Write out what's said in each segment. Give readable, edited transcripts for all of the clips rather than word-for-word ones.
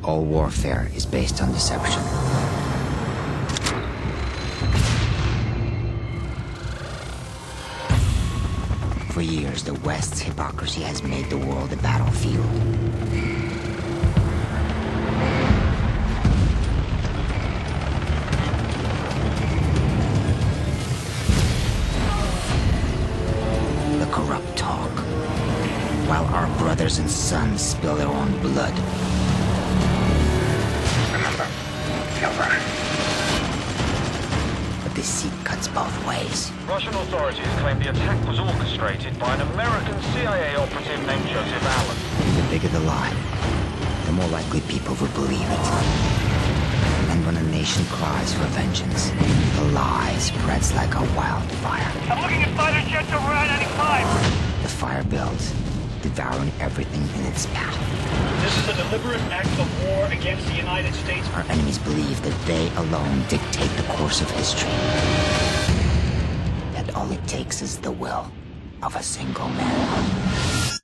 All warfare is based on deception. For years, the West's hypocrisy has made the world a battlefield. The corrupt talk, while our brothers and sons spill their own blood. Remember, Silver. But deceit cuts both ways. Russian authorities claim the attack was orchestrated by an American CIA operative named Joseph Allen. The bigger the lie, the more likely people will believe it. And when a nation cries for vengeance, the lie spreads like a wildfire. I'm looking at fighter jets over I-95. The fire builds, devouring everything in its path. This is a deliberate act of war against the United States. Our enemies believe that they alone dictate the course of history. That all it takes is the will of a single man.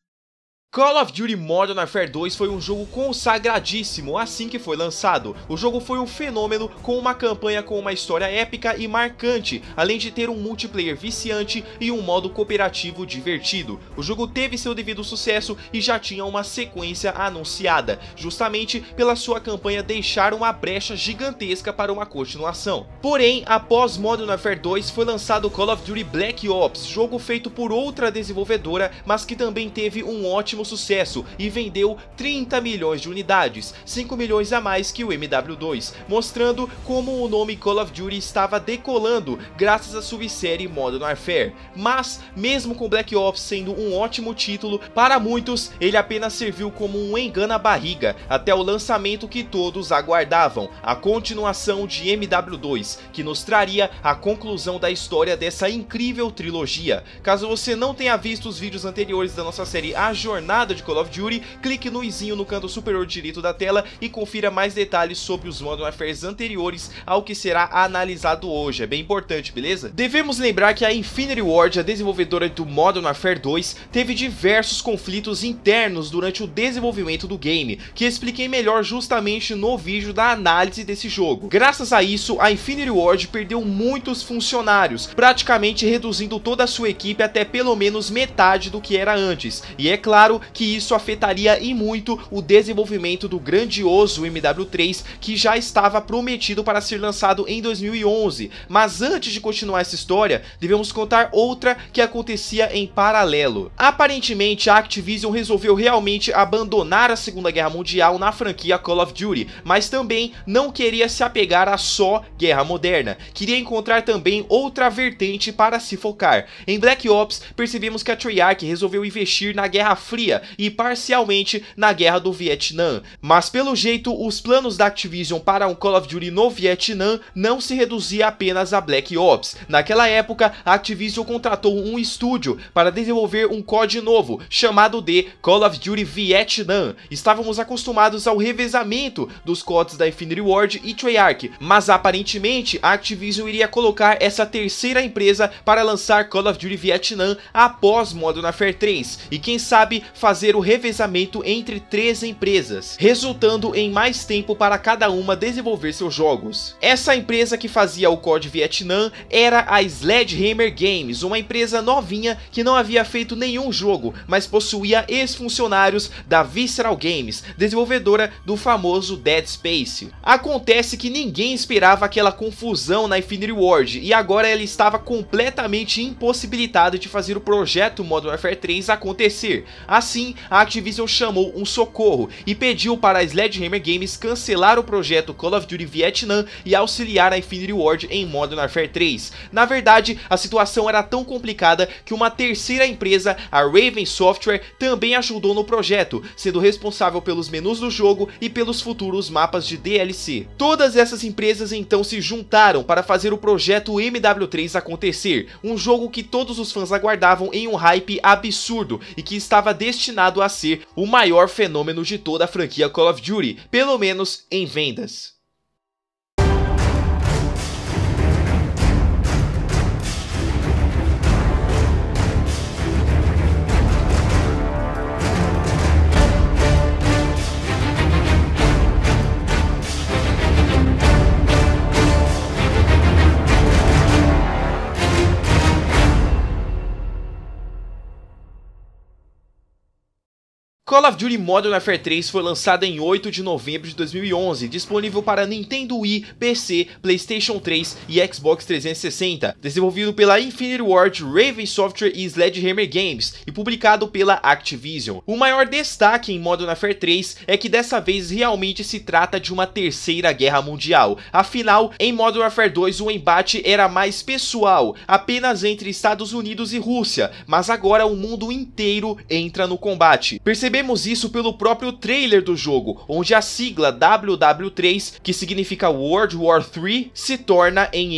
Call of Duty Modern Warfare 2 foi um jogo consagradíssimo assim que foi lançado. O jogo foi um fenômeno com uma campanha com uma história épica e marcante, além de ter um multiplayer viciante e um modo cooperativo divertido. O jogo teve seu devido sucesso e já tinha uma sequência anunciada, justamente pela sua campanha deixar uma brecha gigantesca para uma continuação. Porém, após Modern Warfare 2 foi lançado Call of Duty Black Ops, jogo feito por outra desenvolvedora, mas que também teve um ótimo sucesso e vendeu 30 milhões de unidades, 5 milhões a mais que o MW2, mostrando como o nome Call of Duty estava decolando graças à subsérie Modern Warfare. Mas, mesmo com Black Ops sendo um ótimo título, para muitos ele apenas serviu como um engana-barriga até o lançamento que todos aguardavam, a continuação de MW2, que nos traria a conclusão da história dessa incrível trilogia. Caso você não tenha visto os vídeos anteriores da nossa série A Jornada de Call of Duty, clique no izinho no canto superior direito da tela e confira mais detalhes sobre os Modern Warfare anteriores ao que será analisado hoje, é bem importante, beleza? Devemos lembrar que a Infinity Ward, a desenvolvedora do Modern Warfare 2, teve diversos conflitos internos durante o desenvolvimento do game, que expliquei melhor justamente no vídeo da análise desse jogo. Graças a isso, a Infinity Ward perdeu muitos funcionários, praticamente reduzindo toda a sua equipe até pelo menos metade do que era antes, e é claro que isso afetaria e muito o desenvolvimento do grandioso MW3, que já estava prometido para ser lançado em 2011. Mas antes de continuar essa história, devemos contar outra que acontecia em paralelo. Aparentemente, a Activision resolveu realmente abandonar a Segunda Guerra Mundial na franquia Call of Duty, mas também não queria se apegar a só Guerra Moderna. Queria encontrar também outra vertente para se focar. Em Black Ops, percebemos que a Treyarch resolveu investir na Guerra Fria e parcialmente na Guerra do Vietnã, mas pelo jeito os planos da Activision para um Call of Duty no Vietnã não se reduzia apenas a Black Ops. Naquela época, a Activision contratou um estúdio para desenvolver um COD novo, chamado de Call of Duty Vietnã. Estávamos acostumados ao revezamento dos CODs da Infinity Ward e Treyarch, mas aparentemente a Activision iria colocar essa terceira empresa para lançar Call of Duty Vietnã após Modern Warfare 3, e quem sabe fazer o revezamento entre 3 empresas, resultando em mais tempo para cada uma desenvolver seus jogos. Essa empresa que fazia o COD Vietnã era a Sledgehammer Games, uma empresa novinha que não havia feito nenhum jogo, mas possuía ex-funcionários da Visceral Games, desenvolvedora do famoso Dead Space. Acontece que ninguém esperava aquela confusão na Infinity Ward, e agora ela estava completamente impossibilitada de fazer o projeto Modern Warfare 3 acontecer. Assim, a Activision chamou um socorro e pediu para a Sledgehammer Games cancelar o projeto Call of Duty Vietnã e auxiliar a Infinity Ward em Modern Warfare 3. Na verdade, a situação era tão complicada que uma terceira empresa, a Raven Software, também ajudou no projeto, sendo responsável pelos menus do jogo e pelos futuros mapas de DLC. Todas essas empresas então se juntaram para fazer o projeto MW3 acontecer, um jogo que todos os fãs aguardavam em um hype absurdo e que estava destinado a ser o maior fenômeno de toda a franquia Call of Duty, pelo menos em vendas. Call of Duty Modern Warfare 3 foi lançado em 8 de novembro de 2011, disponível para Nintendo Wii, PC, PlayStation 3 e Xbox 360, desenvolvido pela Infinity Ward, Raven Software e Sledgehammer Games, e publicado pela Activision. O maior destaque em Modern Warfare 3 é que dessa vez realmente se trata de uma terceira guerra mundial. Afinal, em Modern Warfare 2 o embate era mais pessoal, apenas entre Estados Unidos e Rússia, mas agora o mundo inteiro entra no combate. Percebemos isso pelo próprio trailer do jogo, onde a sigla WW3, que significa World War III, se torna em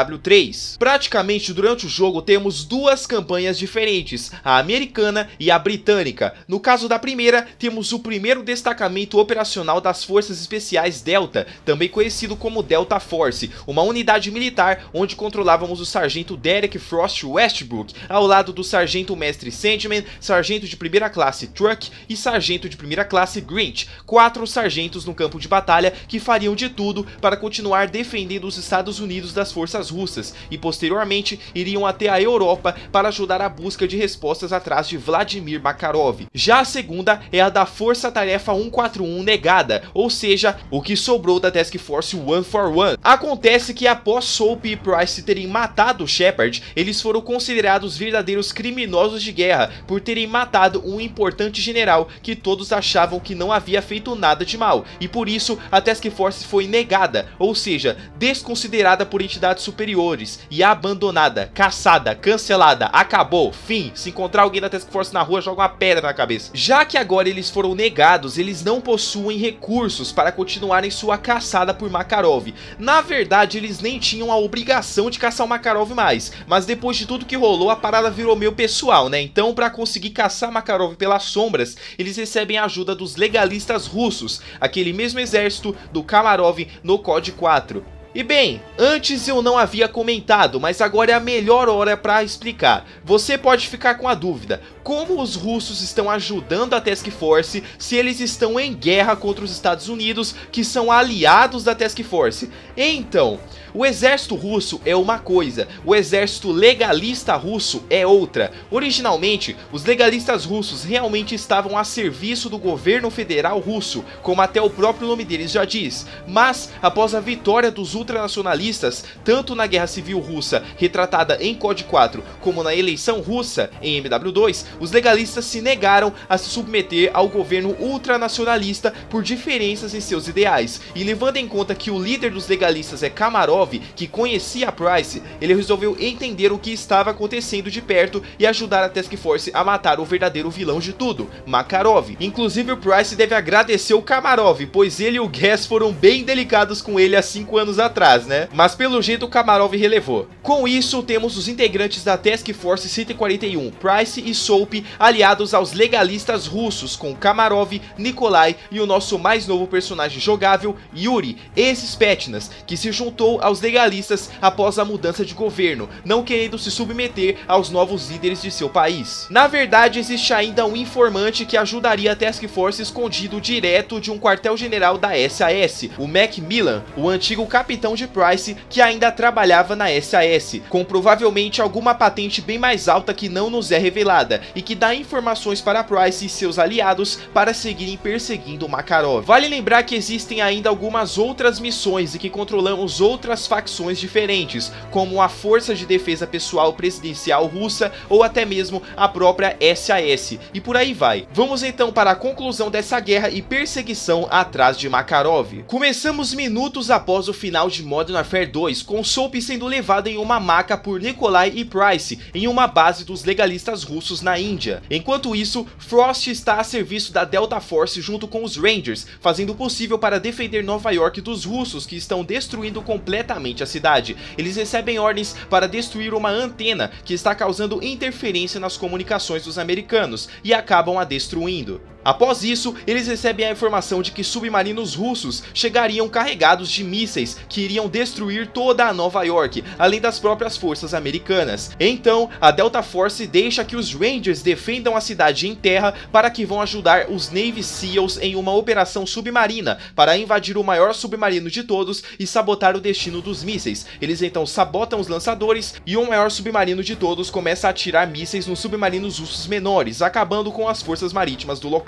MW3. Praticamente durante o jogo temos duas campanhas diferentes, a americana e a britânica. No caso da primeira, temos o primeiro destacamento operacional das Forças Especiais Delta, também conhecido como Delta Force, uma unidade militar onde controlávamos o sargento Derek Frost Westbrook, ao lado do sargento mestre Sandman, sargento de primeira classe Truck e sargento de primeira classe Grinch, 4 sargentos no campo de batalha que fariam de tudo para continuar defendendo os Estados Unidos das forças russas e posteriormente iriam até a Europa para ajudar a busca de respostas atrás de Vladimir Makarov. Já a segunda é a da Força Tarefa 141 negada, ou seja, o que sobrou da Task Force 141. Acontece que após Soap e Price terem matado Shepard, eles foram considerados verdadeiros criminosos de guerra por terem matado um importante general que todos achavam que não havia feito nada de mal, e por isso a Task Force foi negada, ou seja, desconsiderada por entidades superiores e abandonada, caçada, cancelada, acabou, fim. Se encontrar alguém da Task Force na rua, joga uma pedra na cabeça. Já que agora eles foram negados, eles não possuem recursos para continuarem sua caçada por Makarov. Na verdade, eles nem tinham a obrigação de caçar o Makarov mais, mas depois de tudo que rolou, a parada virou meio pessoal, né? Então, para conseguir caçar Makarov pelas sombras, eles recebem a ajuda dos legalistas russos, aquele mesmo exército do Kamarov no COD 4. E bem, antes eu não havia comentado, mas agora é a melhor hora para explicar. Você pode ficar com a dúvida, como os russos estão ajudando a Task Force se eles estão em guerra contra os Estados Unidos, que são aliados da Task Force? Então, o exército russo é uma coisa, o exército legalista russo é outra. Originalmente, os legalistas russos realmente estavam a serviço do governo federal russo, como até o próprio nome deles já diz, mas após a vitória dos ultranacionalistas, tanto na Guerra Civil Russa, retratada em COD 4, como na eleição russa em MW2, os legalistas se negaram a se submeter ao governo ultranacionalista por diferenças em seus ideais, e levando em conta que o líder dos legalistas é Kamarov, que conhecia a Price, ele resolveu entender o que estava acontecendo de perto e ajudar a Task Force a matar o verdadeiro vilão de tudo, Makarov. Inclusive o Price deve agradecer o Kamarov, pois ele e o Gas foram bem delicados com ele há 5 anos atrás, né? Mas pelo jeito o Kamarov relevou. Com isso, temos os integrantes da Task Force 141, Price e Soap, aliados aos legalistas russos, com Kamarov, Nikolai e o nosso mais novo personagem jogável, Yuri, ex-Spetsnaz, que se juntou aos legalistas após a mudança de governo, não querendo se submeter aos novos líderes de seu país. Na verdade, existe ainda um informante que ajudaria a Task Force escondido direto de um quartel-general da SAS, o Macmillan, o antigo capitão de Price que ainda trabalhava na SAS, com provavelmente alguma patente bem mais alta que não nos é revelada, e que dá informações para Price e seus aliados para seguirem perseguindo Makarov. Vale lembrar que existem ainda algumas outras missões e que controlamos outras facções diferentes, como a Força de Defesa Pessoal Presidencial Russa ou até mesmo a própria SAS, e por aí vai. Vamos então para a conclusão dessa guerra e perseguição atrás de Makarov. Começamos minutos após o final de Modern Warfare 2, com Soap sendo levado em uma maca por Nikolai e Price em uma base dos legalistas russos na Índia. Enquanto isso, Frost está a serviço da Delta Force junto com os Rangers, fazendo o possível para defender Nova York dos russos que estão destruindo completamente a cidade. Eles recebem ordens para destruir uma antena que está causando interferência nas comunicações dos americanos e acabam a destruindo. Após isso, eles recebem a informação de que submarinos russos chegariam carregados de mísseis que iriam destruir toda a Nova York, além das próprias forças americanas. Então, a Delta Force deixa que os Rangers defendam a cidade em terra para que vão ajudar os Navy SEALs em uma operação submarina para invadir o maior submarino de todos e sabotar o destino dos mísseis. Eles então sabotam os lançadores e o maior submarino de todos começa a atirar mísseis nos submarinos russos menores, acabando com as forças marítimas do local.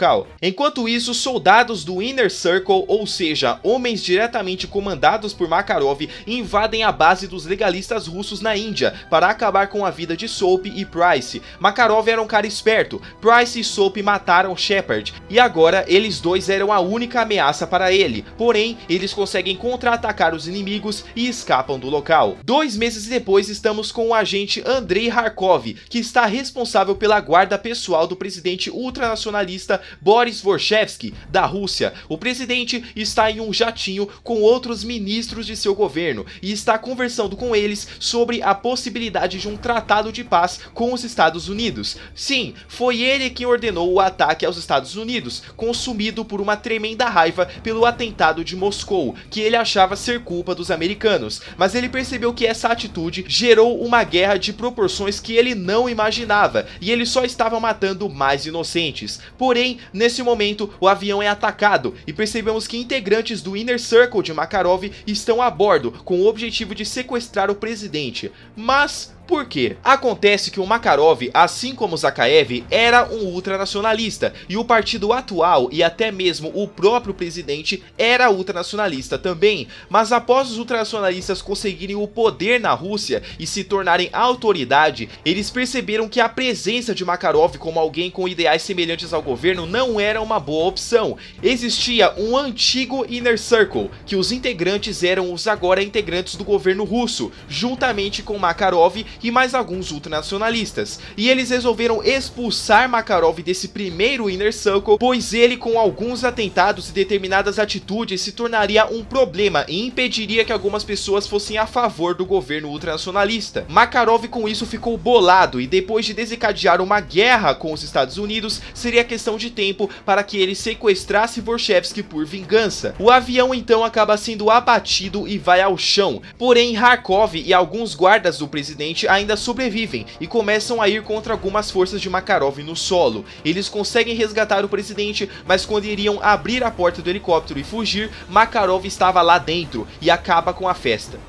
local. Enquanto isso, soldados do Inner Circle, ou seja, homens diretamente comandados por Makarov, invadem a base dos legalistas russos na Índia para acabar com a vida de Soap e Price. Makarov era um cara esperto, Price e Soap mataram Shepard, e agora eles dois eram a única ameaça para ele, porém eles conseguem contra-atacar os inimigos e escapam do local. 2 meses depois estamos com o agente Andrei Kharkov, que está responsável pela guarda pessoal do presidente ultranacionalista Boris Vorshevsky, da Rússia. O presidente está em um jatinho com outros ministros de seu governo e está conversando com eles sobre a possibilidade de um tratado de paz com os Estados Unidos. Sim, foi ele quem ordenou o ataque aos Estados Unidos, consumido por uma tremenda raiva pelo atentado de Moscou, que ele achava ser culpa dos americanos, mas ele percebeu que essa atitude gerou uma guerra de proporções que ele não imaginava, e ele só estava matando mais inocentes. Porém, nesse momento, o avião é atacado, e percebemos que integrantes do Inner Circle de Makarov estão a bordo, com o objetivo de sequestrar o presidente. Mas por quê? Acontece que o Makarov, assim como o Zakhaev, era um ultranacionalista, e o partido atual e até mesmo o próprio presidente era ultranacionalista também, mas após os ultranacionalistas conseguirem o poder na Rússia e se tornarem autoridade, eles perceberam que a presença de Makarov como alguém com ideais semelhantes ao governo não era uma boa opção. Existia um antigo Inner Circle, que os integrantes eram os agora integrantes do governo russo, juntamente com Makarov e mais alguns ultranacionalistas, e eles resolveram expulsar Makarov desse primeiro Inner Circle, pois ele, com alguns atentados e determinadas atitudes, se tornaria um problema e impediria que algumas pessoas fossem a favor do governo ultranacionalista. Makarov com isso ficou bolado, e depois de desencadear uma guerra com os Estados Unidos, seria questão de tempo para que ele sequestrasse Vorshevsky por vingança. O avião então acaba sendo abatido e vai ao chão, porém Kharkov e alguns guardas do presidente ainda sobrevivem e começam a ir contra algumas forças de Makarov no solo. Eles conseguem resgatar o presidente, mas quando iriam abrir a porta do helicóptero e fugir, Makarov estava lá dentro e acaba com a festa.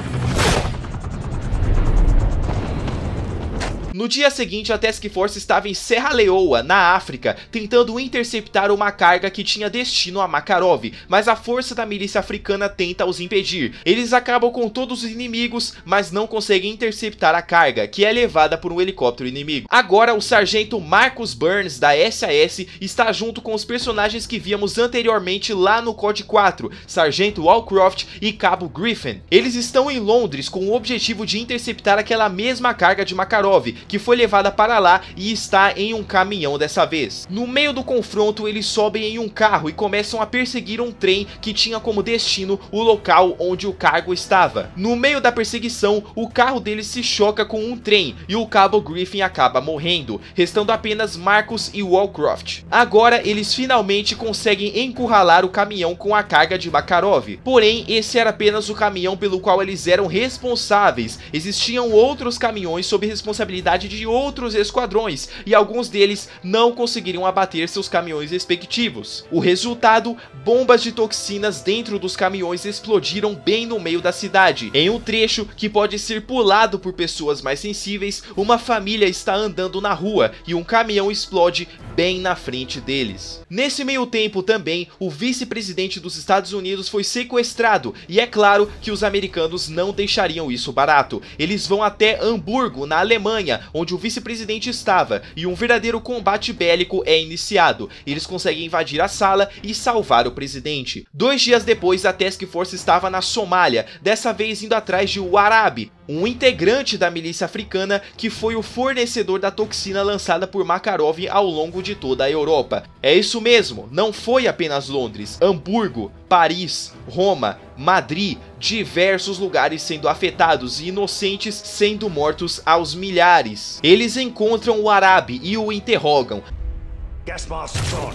No dia seguinte, a Task Force estava em Serra Leoa, na África, tentando interceptar uma carga que tinha destino a Makarov, mas a força da milícia africana tenta os impedir. Eles acabam com todos os inimigos, mas não conseguem interceptar a carga, que é levada por um helicóptero inimigo. Agora, o sargento Marcus Burns, da SAS, está junto com os personagens que víamos anteriormente lá no COD 4, Sargento Walcroft e Cabo Griffin. Eles estão em Londres com o objetivo de interceptar aquela mesma carga de Makarov, que foi levada para lá e está em um caminhão dessa vez. No meio do confronto, eles sobem em um carro e começam a perseguir um trem que tinha como destino o local onde o cargo estava. No meio da perseguição, o carro deles se choca com um trem e o Cabo Griffin acaba morrendo, restando apenas Marcus e Walcroft. Agora, eles finalmente conseguem encurralar o caminhão com a carga de Makarov. Porém, esse era apenas o caminhão pelo qual eles eram responsáveis. Existiam outros caminhões sob responsabilidade de outros esquadrões, e alguns deles não conseguiriam abater seus caminhões respectivos. O resultado, bombas de toxinas dentro dos caminhões explodiram bem no meio da cidade. Em um trecho que pode ser pulado por pessoas mais sensíveis, uma família está andando na rua e um caminhão explode bem na frente deles. Nesse meio tempo também, o vice-presidente dos Estados Unidos foi sequestrado, e é claro que os americanos não deixariam isso barato. Eles vão até Hamburgo, na Alemanha, onde o vice-presidente estava, e um verdadeiro combate bélico é iniciado. Eles conseguem invadir a sala e salvar o presidente. 2 dias depois, a Task Force estava na Somália, dessa vez indo atrás de Warabi, um integrante da milícia africana que foi o fornecedor da toxina lançada por Makarov ao longo de toda a Europa. É isso mesmo, não foi apenas Londres, Hamburgo, Paris, Roma, Madrid, diversos lugares sendo afetados e inocentes sendo mortos aos milhares. Eles encontram o Arabi e o interrogam. Gas mask's on.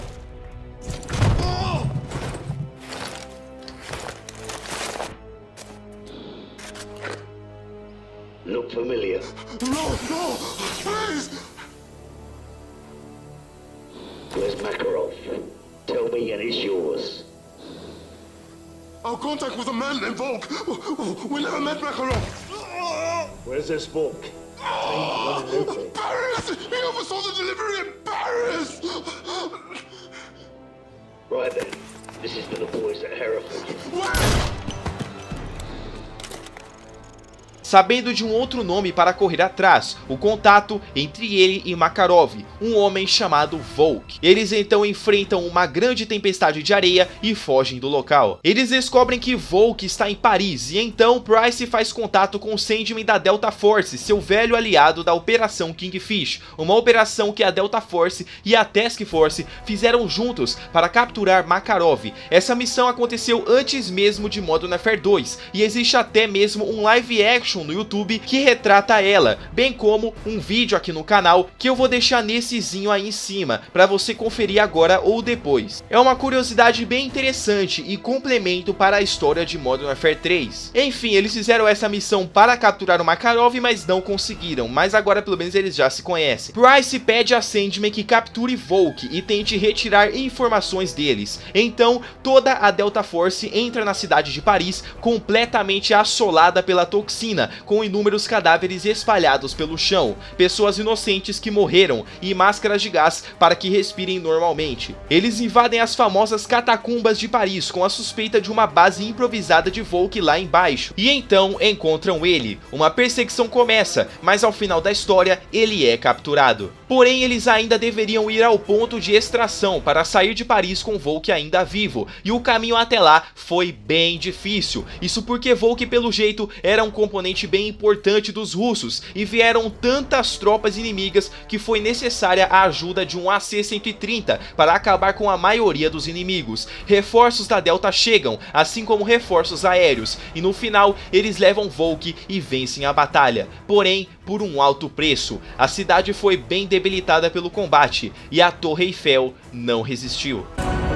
Look familiar. No, please! Where's Makarov? Tell me and it's yours. Our contact was a man named Volk. We never met Makarov. Where's this Volk? Paris! He oversaw the delivery in Paris! Right then. This is for the boys at Hereford. Sabendo de um outro nome para correr atrás, o contato entre ele e Makarov, um homem chamado Volk. Eles então enfrentam uma grande tempestade de areia e fogem do local. Eles descobrem que Volk está em Paris e então Price faz contato com o Sandman da Delta Force, seu velho aliado da Operação Kingfish, uma operação que a Delta Force e a Task Force fizeram juntos para capturar Makarov. Essa missão aconteceu antes mesmo de Modern Warfare 2 e existe até mesmo um live action no YouTube que retrata ela, bem como um vídeo aqui no canal que eu vou deixar nessezinho aí em cima para você conferir agora ou depois. É uma curiosidade bem interessante e complemento para a história de Modern Warfare 3. Enfim, eles fizeram essa missão para capturar o Makarov, mas não conseguiram, mas agora pelo menos eles já se conhecem. Price pede a Sandman que capture Volk e tente retirar informações deles. Então toda a Delta Force entra na cidade de Paris completamente assolada pela toxina, com inúmeros cadáveres espalhados pelo chão, pessoas inocentes que morreram e máscaras de gás para que respirem normalmente. Eles invadem as famosas catacumbas de Paris com a suspeita de uma base improvisada de Volk lá embaixo, e então encontram ele. Uma perseguição começa, mas ao final da história ele é capturado. Porém, eles ainda deveriam ir ao ponto de extração para sair de Paris com Volk ainda vivo, e o caminho até lá foi bem difícil. Isso porque Volk, pelo jeito, era um componente bem importante dos russos, e vieram tantas tropas inimigas que foi necessária a ajuda de um AC-130 para acabar com a maioria dos inimigos. Reforços da Delta chegam, assim como reforços aéreos, e no final eles levam Volk e vencem a batalha. Porém, por um alto preço, a cidade foi bem debilitada pelo combate, e a Torre Eiffel não resistiu.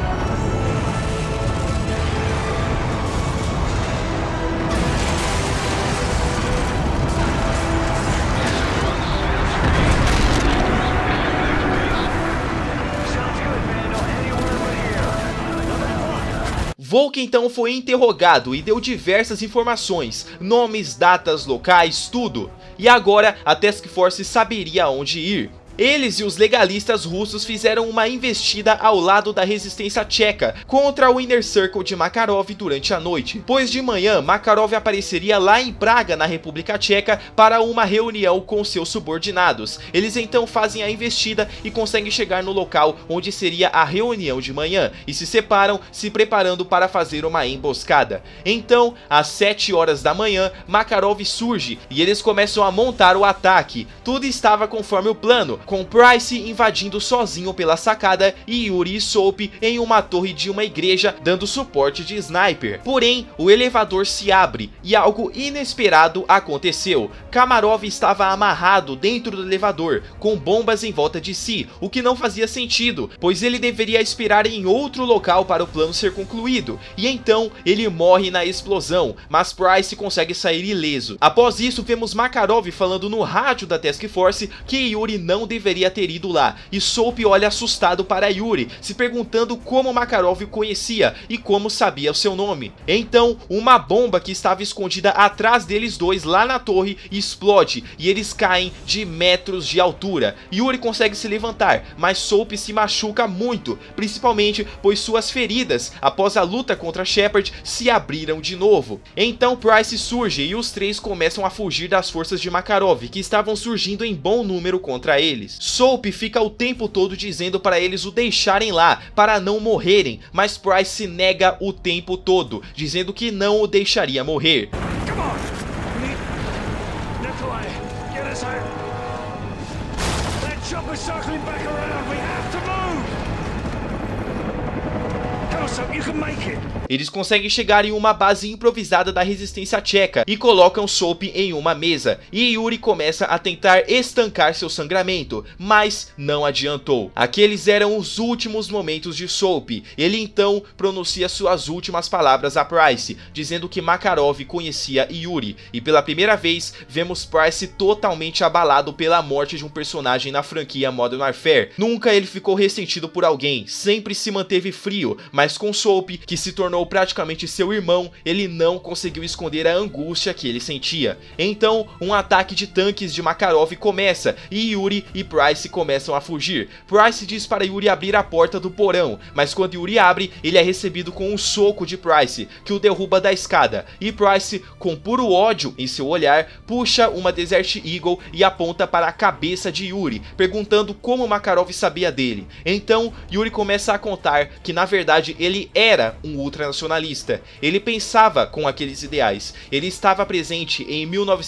Volk então foi interrogado e deu diversas informações, nomes, datas, locais, tudo. E agora a Task Force saberia onde ir. Eles e os legalistas russos fizeram uma investida ao lado da resistência tcheca contra o Inner Circle de Makarov durante a noite, pois de manhã Makarov apareceria lá em Praga, na República Tcheca, para uma reunião com seus subordinados. Eles então fazem a investida e conseguem chegar no local onde seria a reunião de manhã e se separam, se preparando para fazer uma emboscada. Então, às 7 horas da manhã, Makarov surge e eles começam a montar o ataque. Tudo estava conforme o plano, com Price invadindo sozinho pela sacada e Yuri e Soap em uma torre de uma igreja dando suporte de sniper. Porém, o elevador se abre e algo inesperado aconteceu. Kamarov estava amarrado dentro do elevador, com bombas em volta de si, o que não fazia sentido, pois ele deveria esperar em outro local para o plano ser concluído, e então ele morre na explosão, mas Price consegue sair ileso. Após isso, vemos Makarov falando no rádio da Task Force que Yuri não deveria ter ido lá, e Soap olha assustado para Yuri, se perguntando como Makarov o conhecia e como sabia o seu nome. Então, uma bomba que estava escondida atrás deles dois lá na torre explode, e eles caem de metros de altura. Yuri consegue se levantar, mas Soap se machuca muito, principalmente pois suas feridas após a luta contra Shepard se abriram de novo. Então Price surge e os três começam a fugir das forças de Makarov, que estavam surgindo em bom número contra eles. Soap fica o tempo todo dizendo para eles o deixarem lá, para não morrerem, mas Price se nega o tempo todo, dizendo que não o deixaria morrer. Come on! Nikolai, get us out! That chopper's circling back around! We have to move! Come on, Soap, you can make it! Eles conseguem chegar em uma base improvisada da resistência tcheca e colocam Soap em uma mesa, e Yuri começa a tentar estancar seu sangramento, mas não adiantou. Aqueles eram os últimos momentos de Soap. Ele então pronuncia suas últimas palavras a Price, dizendo que Makarov conhecia Yuri, e pela primeira vez vemos Price totalmente abalado pela morte de um personagem na franquia Modern Warfare. Nunca ele ficou ressentido por alguém, sempre se manteve frio, mas com com Soap, que se tornou praticamente seu irmão, ele não conseguiu esconder a angústia que ele sentia. Então, um ataque de tanques de Makarov começa e Yuri e Price começam a fugir. Price diz para Yuri abrir a porta do porão, mas quando Yuri abre, ele é recebido com um soco de Price, que o derruba da escada, e Price, com puro ódio em seu olhar, puxa uma Desert Eagle e aponta para a cabeça de Yuri, perguntando como Makarov sabia dele. Então, Yuri começa a contar que na verdade ele era um ultranacionalista. Ele pensava com aqueles ideais. Ele estava presente em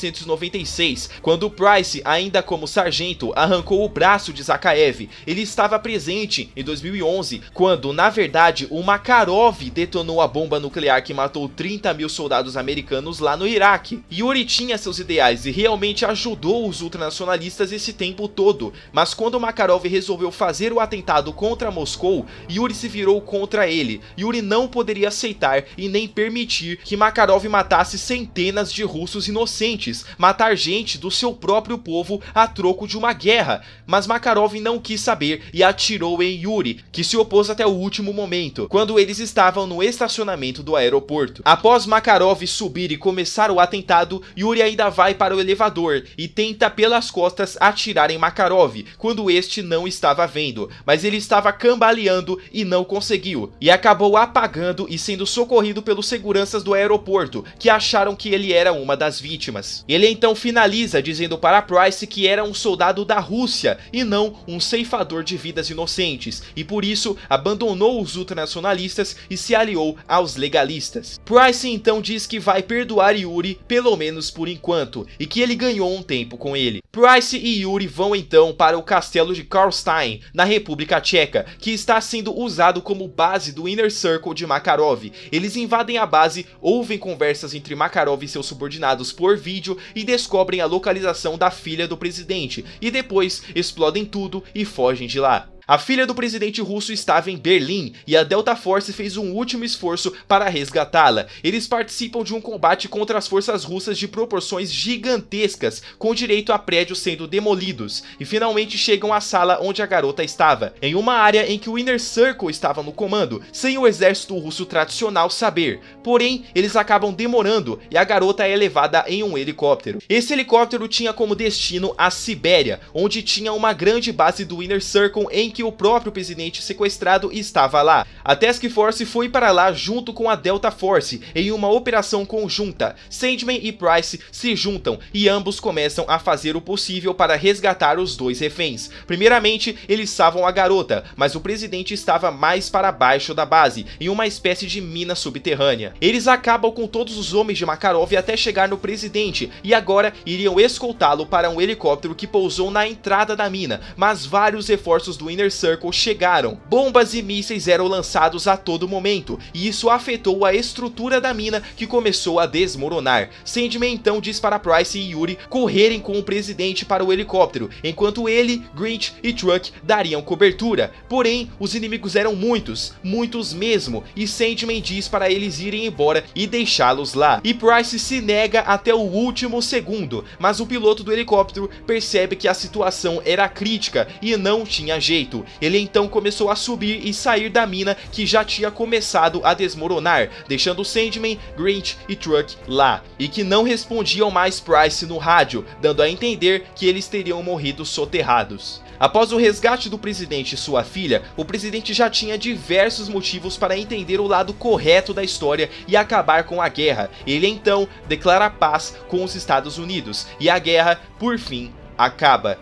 1996, quando Price, ainda como sargento, arrancou o braço de Zakhaev. Ele estava presente em 2011, quando na verdade o Makarov detonou a bomba nuclear que matou 30 mil soldados americanos lá no Iraque. Yuri tinha seus ideais e realmente ajudou os ultranacionalistas esse tempo todo, mas quando Makarov resolveu fazer o atentado contra Moscou, Yuri se virou contra ele. Yuri não poderia aceitar e nem permitir que Makarov matasse centenas de russos inocentes, matar gente do seu próprio povo a troco de uma guerra. Mas Makarov não quis saber e atirou em Yuri, que se opôs até o último momento, quando eles estavam no estacionamento do aeroporto. Após Makarov subir e começar o atentado, Yuri ainda vai para o elevador e tenta pelas costas atirar em Makarov, quando este não estava vendo, mas ele estava cambaleando e não conseguiu, e acabou apagando e sendo socorrido pelos seguranças do aeroporto, que acharam que ele era uma das vítimas. Ele então finaliza dizendo para Price que era um soldado da Rússia e não um ceifador de vidas inocentes, e por isso abandonou os ultranacionalistas e se aliou aos legalistas. Price então diz que vai perdoar Yuri, pelo menos por enquanto, e que ele ganhou um tempo com ele. Price e Yuri vão então para o castelo de Karlstein, na República Tcheca, que está sendo usado como base do Inner Circle de Makarov. Eles invadem a base, ouvem conversas entre Makarov e seus subordinados por vídeo e descobrem a localização da filha do presidente, e depois explodem tudo e fogem de lá. A filha do presidente russo estava em Berlim e a Delta Force fez um último esforço para resgatá-la. Eles participam de um combate contra as forças russas de proporções gigantescas, com direito a prédios sendo demolidos, e finalmente chegam à sala onde a garota estava, em uma área em que o Inner Circle estava no comando, sem o exército russo tradicional saber. Porém, eles acabam demorando e a garota é levada em um helicóptero. Esse helicóptero tinha como destino a Sibéria, onde tinha uma grande base do Inner Circle em que o próprio presidente sequestrado estava lá. A Task Force foi para lá junto com a Delta Force em uma operação conjunta. Sandman e Price se juntam e ambos começam a fazer o possível para resgatar os dois reféns. Primeiramente, eles salvam a garota, mas o presidente estava mais para baixo da base, em uma espécie de mina subterrânea. Eles acabam com todos os homens de Makarov até chegar no presidente, e agora iriam escoltá-lo para um helicóptero que pousou na entrada da mina, mas vários reforços do Inner Circle chegaram. Bombas e mísseis eram lançados a todo momento, e isso afetou a estrutura da mina, que começou a desmoronar. Sandman então diz para Price e Yuri correrem com o presidente para o helicóptero, enquanto ele, Grinch e Truck dariam cobertura. Porém, os inimigos eram muitos mesmo, e Sandman diz para eles irem embora e deixá-los lá. E Price se nega até o último segundo, mas o piloto do helicóptero percebe que a situação era crítica e não tinha jeito. Ele então começou a subir e sair da mina, que já tinha começado a desmoronar, deixando Sandman, Grinch e Truck lá, e que não respondiam mais Price no rádio, dando a entender que eles teriam morrido soterrados. Após o resgate do presidente e sua filha, o presidente já tinha diversos motivos para entender o lado correto da história e acabar com a guerra. Ele então declara paz com os Estados Unidos, e a guerra, por fim, acaba.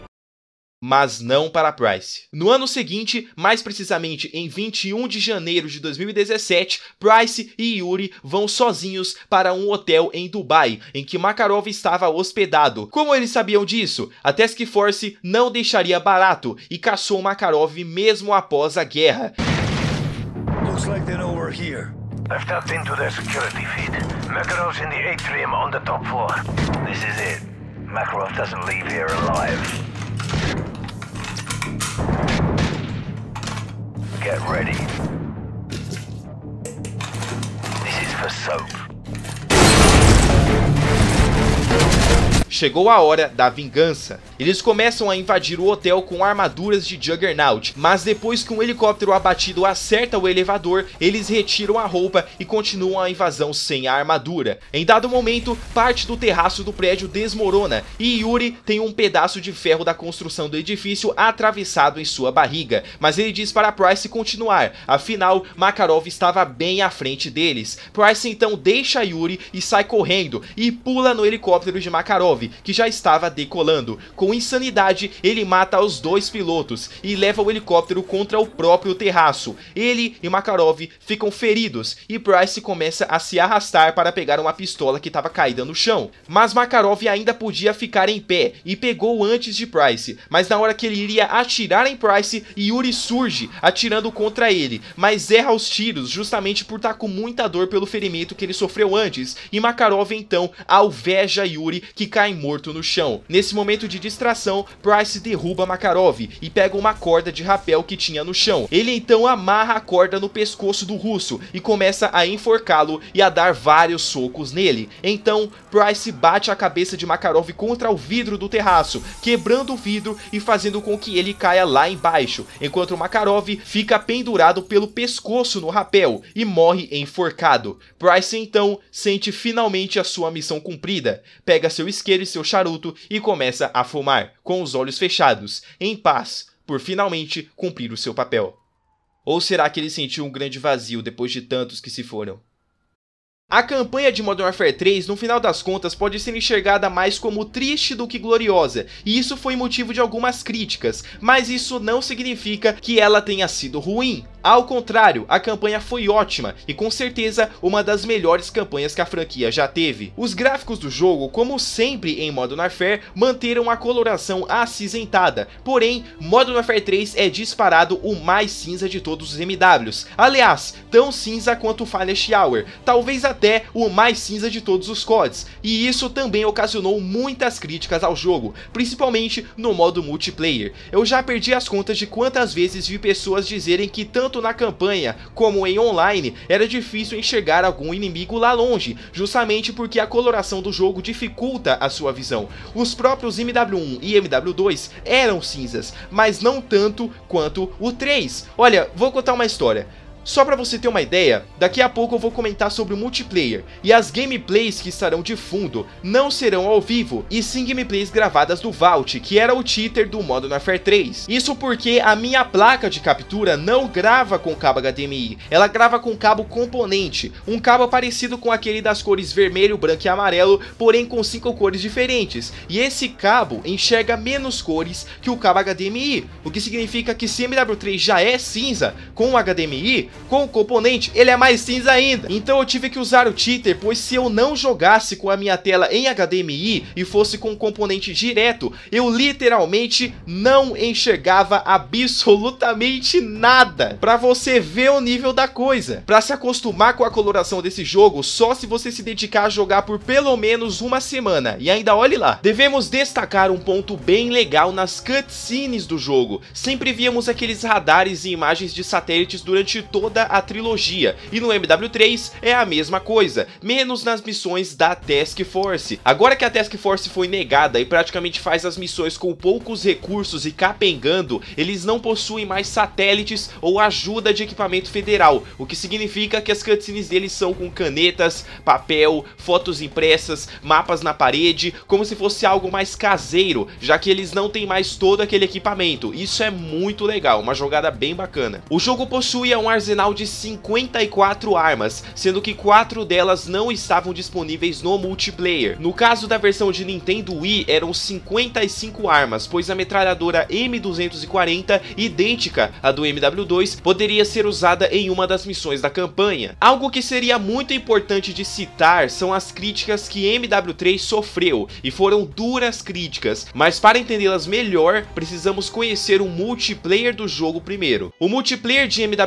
Mas não para Price. No ano seguinte, mais precisamente em 21 de janeiro de 2017, Price e Yuri vão sozinhos para um hotel em Dubai, em que Makarov estava hospedado. Como eles sabiam disso? A Task Force não deixaria barato e caçou Makarov mesmo após a guerra. Looks like they know we're here. I've tapped into their security feed. Makarov's in the atrium on the top floor. This is it. Makarov doesn't leave here alive. Get ready. This is for Soap. Chegou a hora da vingança. Eles começam a invadir o hotel com armaduras de Juggernaut, mas depois que um helicóptero abatido acerta o elevador, eles retiram a roupa e continuam a invasão sem a armadura. Em dado momento, parte do terraço do prédio desmorona e Yuri tem um pedaço de ferro da construção do edifício atravessado em sua barriga, mas ele diz para Price continuar, afinal Makarov estava bem à frente deles. Price então deixa Yuri e sai correndo e pula no helicóptero de Makarov, que já estava decolando. Com insanidade, ele mata os dois pilotos e leva o helicóptero contra o próprio terraço. Ele e Makarov ficam feridos e Price começa a se arrastar para pegar uma pistola que estava caída no chão. Mas Makarov ainda podia ficar em pé e pegou antes de Price, mas na hora que ele iria atirar em Price, Yuri surge atirando contra ele, mas erra os tiros justamente por estar com muita dor pelo ferimento que ele sofreu antes, e Makarov então alveja Yuri, que cai morto no chão. Nesse momento de distração, Price derruba Makarov e pega uma corda de rapel que tinha no chão. Ele então amarra a corda no pescoço do russo e começa a enforcá-lo e a dar vários socos nele. Então Price bate a cabeça de Makarov contra o vidro do terraço, quebrando o vidro e fazendo com que ele caia lá embaixo, enquanto Makarov fica pendurado pelo pescoço no rapel e morre enforcado. Price então sente finalmente a sua missão cumprida, pega seu isqueiro e seu charuto e começa a fumar, com os olhos fechados, em paz, por finalmente cumprir o seu papel. Ou será que ele sentiu um grande vazio depois de tantos que se foram? A campanha de Modern Warfare 3, no final das contas, pode ser enxergada mais como triste do que gloriosa, e isso foi motivo de algumas críticas, mas isso não significa que ela tenha sido ruim. Ao contrário, a campanha foi ótima e com certeza uma das melhores campanhas que a franquia já teve. Os gráficos do jogo, como sempre em Modern Warfare, manteram a coloração acinzentada, porém Modern Warfare 3 é disparado o mais cinza de todos os MWs, aliás, tão cinza quanto o Finest Hour, talvez até o mais cinza de todos os CODs, e isso também ocasionou muitas críticas ao jogo, principalmente no modo multiplayer. Eu já perdi as contas de quantas vezes vi pessoas dizerem que tanto na campanha como em online era difícil enxergar algum inimigo lá longe, justamente porque a coloração do jogo dificulta a sua visão. Os próprios MW1 e MW2 eram cinzas, mas não tanto quanto o 3. Olha, vou contar uma história. Só pra você ter uma ideia, daqui a pouco eu vou comentar sobre o multiplayer, e as gameplays que estarão de fundo não serão ao vivo, e sim gameplays gravadas do Vault, que era o cheater do Modern Warfare 3. Isso porque a minha placa de captura não grava com cabo HDMI, ela grava com cabo componente, um cabo parecido com aquele das cores vermelho, branco e amarelo, porém com 5 cores diferentes, e esse cabo enxerga menos cores que o cabo HDMI, o que significa que se MW3 já é cinza com o HDMI, com o componente ele é mais cinza ainda. Então eu tive que usar o cheater, pois se eu não jogasse com a minha tela em HDMI e fosse com o componente direto, eu literalmente não enxergava absolutamente nada. Pra você ver o nível da coisa. Pra se acostumar com a coloração desse jogo, só se você se dedicar a jogar por pelo menos uma semana. E ainda olhe lá. Devemos destacar um ponto bem legal nas cutscenes do jogo. Sempre víamos aqueles radares e imagens de satélites durante toda a trilogia, e no MW3 é a mesma coisa, menos nas missões da Task Force. Agora que a Task Force foi negada e praticamente faz as missões com poucos recursos e capengando, eles não possuem mais satélites ou ajuda de equipamento federal, o que significa que as cutscenes deles são com canetas, papel, fotos impressas, mapas na parede, como se fosse algo mais caseiro, já que eles não têm mais todo aquele equipamento. Isso é muito legal, uma jogada bem bacana. O jogo possui um arsenal de 54 armas, sendo que 4 delas não estavam disponíveis no multiplayer. No caso da versão de Nintendo Wii, eram 55 armas, pois a metralhadora M240, idêntica à do MW2, poderia ser usada em uma das missões da campanha. Algo que seria muito importante de citar são as críticas que MW3 sofreu, e foram duras críticas, mas para entendê-las melhor, precisamos conhecer o multiplayer do jogo primeiro. O multiplayer de MW3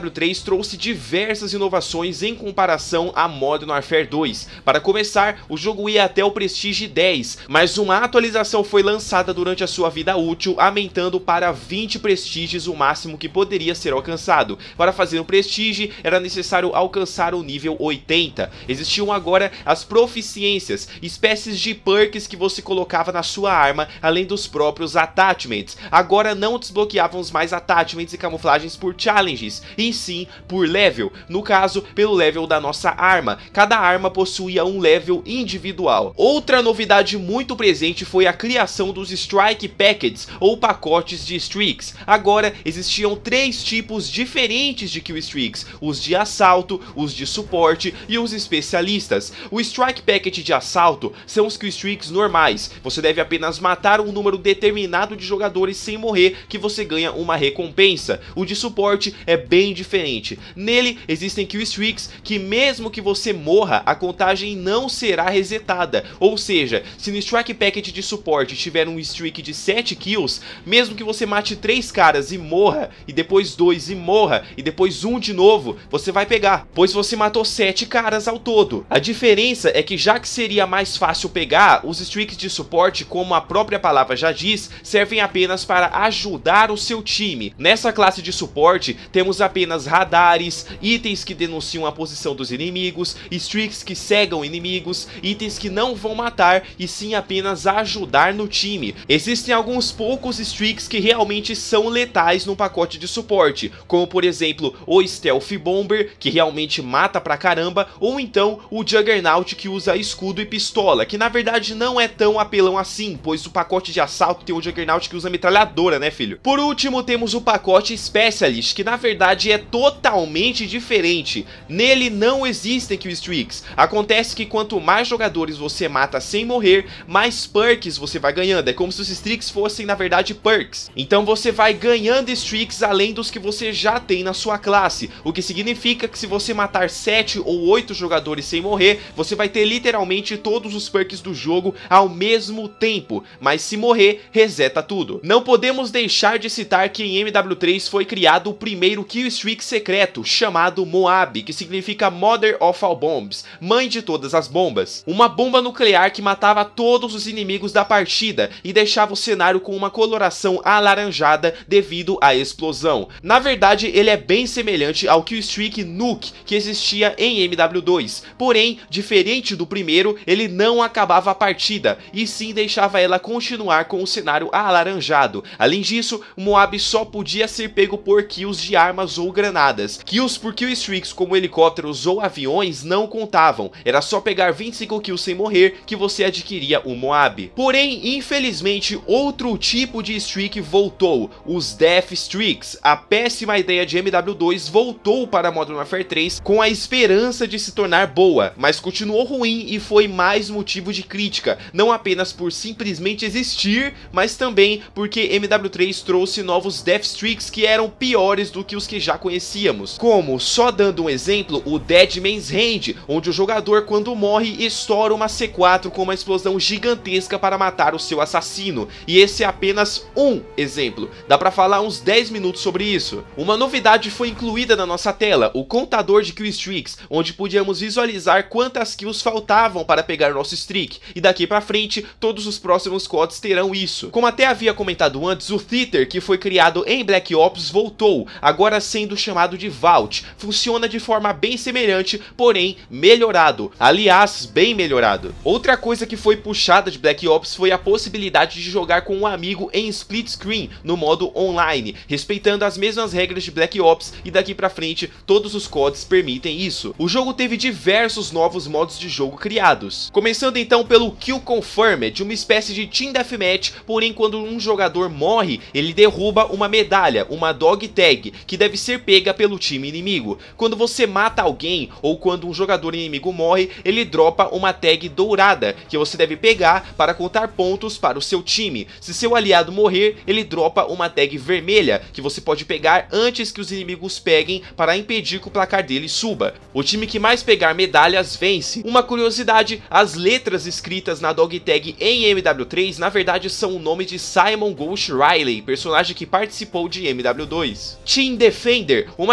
trouxe diversas inovações em comparação a Modern Warfare 2. Para começar, o jogo ia até o Prestige 10, mas uma atualização foi lançada durante a sua vida útil, aumentando para 20 Prestiges o máximo que poderia ser alcançado. Para fazer um Prestige, era necessário alcançar o nível 80. Existiam agora as proficiências, espécies de perks que você colocava na sua arma, além dos próprios attachments. Agora não desbloqueávamos mais attachments e camuflagens por challenges, e sim por level, no caso, pelo level da nossa arma. Cada arma possuía um level individual. Outra novidade muito presente foi a criação dos Strike Packets, ou pacotes de streaks. Agora existiam 3 tipos diferentes de killstreaks: os de assalto, os de suporte e os especialistas. O Strike Packet de assalto são os killstreaks normais. Você deve apenas matar um número determinado de jogadores sem morrer, que você ganha uma recompensa. O de suporte é bem diferente. Nele existem killstreaks que mesmo que você morra, a contagem não será resetada. Ou seja, se no Strike Packet de suporte tiver um streak de 7 kills, mesmo que você mate 3 caras e morra, e depois 2 e morra, e depois 1 de novo, você vai pegar, pois você matou 7 caras ao todo. A diferença é que, já que seria mais fácil pegar, os streaks de suporte, como a própria palavra já diz, servem apenas para ajudar o seu time. Nessa classe de suporte, temos apenas radares, itens que denunciam a posição dos inimigos, streaks que cegam inimigos, itens que não vão matar e sim apenas ajudar no time. Existem alguns poucos streaks que realmente são letais no pacote de suporte, como por exemplo o Stealth Bomber, que realmente mata pra caramba, ou então o Juggernaut, que usa escudo e pistola, que na verdade não é tão apelão assim, pois o pacote de assalto tem o Juggernaut que usa metralhadora, né, filho? Por último, temos o pacote Specialist, que na verdade é totalmente diferente. Nele não existem killstreaks. Acontece que quanto mais jogadores você mata sem morrer, mais perks você vai ganhando. É como se os streaks fossem na verdade perks. Então você vai ganhando streaks além dos que você já tem na sua classe, o que significa que se você matar 7 ou 8 jogadores sem morrer, você vai ter literalmente todos os perks do jogo ao mesmo tempo, mas se morrer, reseta tudo. Não podemos deixar de citar que em MW3 foi criado o primeiro killstreak secreto, chamado Moab, que significa Mother of All Bombs, mãe de todas as bombas. Uma bomba nuclear que matava todos os inimigos da partida e deixava o cenário com uma coloração alaranjada devido à explosão. Na verdade, ele é bem semelhante ao killstreak Nuke que existia em MW2, porém, diferente do primeiro, ele não acabava a partida, e sim deixava ela continuar com o cenário alaranjado. Além disso, o Moab só podia ser pego por kills de armas ou granadas. Kills por killstreaks como helicópteros ou aviões não contavam, era só pegar 25 kills sem morrer que você adquiria o Moab. Porém, infelizmente, outro tipo de streak voltou, os Death Streaks. A péssima ideia de MW2 voltou para Modern Warfare 3 com a esperança de se tornar boa, mas continuou ruim e foi mais motivo de crítica, não apenas por simplesmente existir, mas também porque MW3 trouxe novos Death Streaks que eram piores do que os que já conhecíamos, como, só dando um exemplo, o Dead Man's Hand, onde o jogador quando morre estoura uma C4 com uma explosão gigantesca para matar o seu assassino, e esse é apenas um exemplo, dá pra falar uns 10 minutos sobre isso. Uma novidade foi incluída na nossa tela, o contador de killstreaks, onde podíamos visualizar quantas kills faltavam para pegar nosso streak, e daqui pra frente todos os próximos CODs terão isso. Como até havia comentado antes, o Theater, que foi criado em Black Ops, voltou, agora sendo chamado de Vault. Funciona de forma bem semelhante, porém melhorado, aliás, bem melhorado. Outra coisa que foi puxada de Black Ops foi a possibilidade de jogar com um amigo em split screen no modo online, respeitando as mesmas regras de Black Ops, e daqui pra frente todos os CODs permitem isso. O jogo teve diversos novos modos de jogo criados, começando então pelo Kill Confirmed, uma espécie de Team Deathmatch, porém quando um jogador morre, ele derruba uma medalha, uma Dog Tag, que deve ser pega pelo time inimigo. Quando você mata alguém, ou quando um jogador inimigo morre, ele dropa uma tag dourada, que você deve pegar para contar pontos para o seu time. Se seu aliado morrer, ele dropa uma tag vermelha, que você pode pegar antes que os inimigos peguem para impedir que o placar dele suba. O time que mais pegar medalhas vence. Uma curiosidade, as letras escritas na Dog Tag em MW3 na verdade são o nome de Simon Ghost Riley, personagem que participou de MW2. Team Defender, uma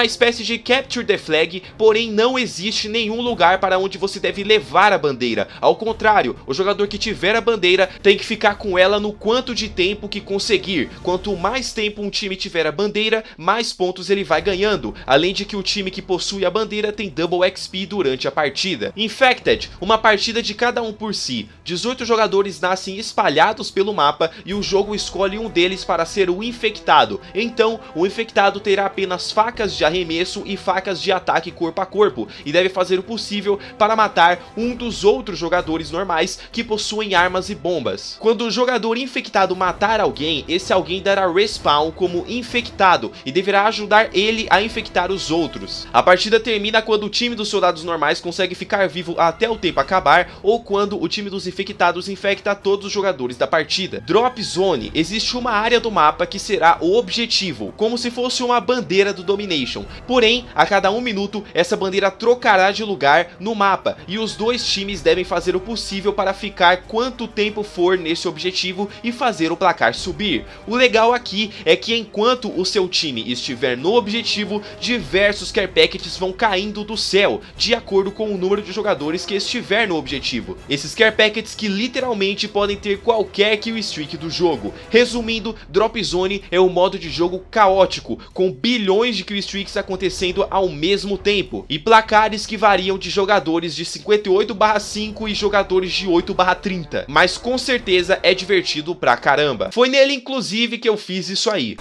espécie de Capture the Flag, porém não existe nenhum lugar para onde você deve levar a bandeira. Ao contrário, o jogador que tiver a bandeira tem que ficar com ela no quanto de tempo que conseguir. Quanto mais tempo um time tiver a bandeira, mais pontos ele vai ganhando, além de que o time que possui a bandeira tem Double XP durante a partida. Infected, uma partida de cada um por si. 18 jogadores nascem espalhados pelo mapa e o jogo escolhe um deles para ser o infectado. Então, o infectado terá apenas facas de arremesso e facas de ataque corpo a corpo, e deve fazer o possível para matar um dos outros jogadores normais que possuem armas e bombas. Quando o jogador infectado matar alguém, esse alguém dará respawn como infectado e deverá ajudar ele a infectar os outros. A partida termina quando o time dos soldados normais consegue ficar vivo até o tempo acabar, ou quando o time dos infectados infecta todos os jogadores da partida. Drop Zone, existe uma área do mapa que será o objetivo, como se fosse uma bandeira do Domination. Porém, a cada 1 minuto, essa bandeira trocará de lugar no mapa, e os dois times devem fazer o possível para ficar quanto tempo for nesse objetivo e fazer o placar subir. O legal aqui é que enquanto o seu time estiver no objetivo, diversos care packets vão caindo do céu, de acordo com o número de jogadores que estiver no objetivo. Esses care packets que literalmente podem ter qualquer kill streak do jogo. Resumindo, Drop Zone é um modo de jogo caótico, com bilhões de kill streaks acontecendo ao mesmo tempo, e placares que variam de jogadores de 58/5 e jogadores de 8/30, mas com certeza é divertido pra caramba. Foi nele inclusive que eu fiz isso aí.